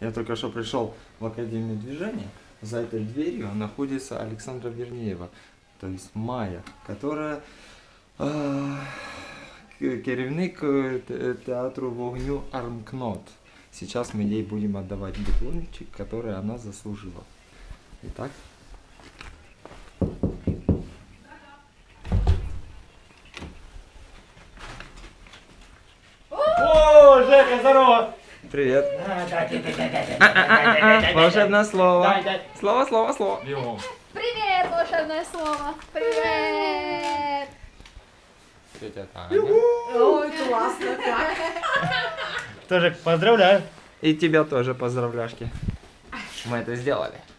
Я только что пришел в Академию движения. За этой дверью находится Александра Вернеева, то есть Майя, которая керівник театру вогню Армкнот. Сейчас мы ей будем отдавать дипломчик, который она заслужила. Итак. О, Жека, здорово! Привет. Дай. Волшебное слово. Дай. Слово. Бегом. Привет, волшебное слово. Привет. Тетя Таня. Ой, классно как. Тоже поздравляю. И тебя тоже поздравляшки. Мы это сделали.